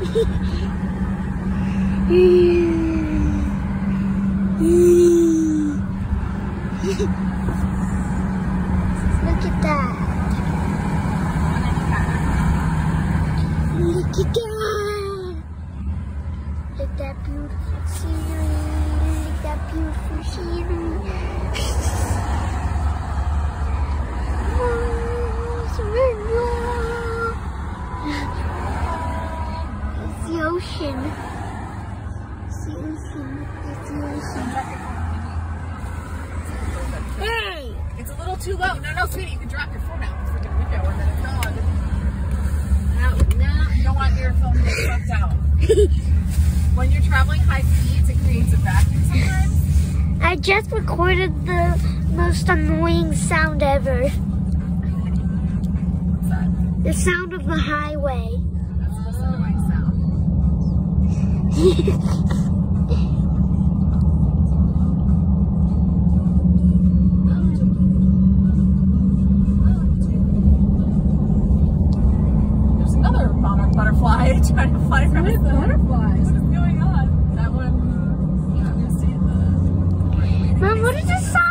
Look at that. Look at that. Look at that beautiful scenery. Look at that beautiful scenery. It's the ocean. It's the ocean. It's the ocean. Hey! It's a little too low. No, sweetie, you can drop your phone out the freaking window and then it's gone. No, you don't want your phone to get sucked out. When you're traveling high speeds, it creates a vacuum sometimes. I just recorded the most annoying sound ever. What's that? The sound of the highway. That's the most annoying sound. There's another monarch butterfly trying to fly from it. Butterflies. What is going on? That one, yeah, I'm going to see it. Mom, what is this sound?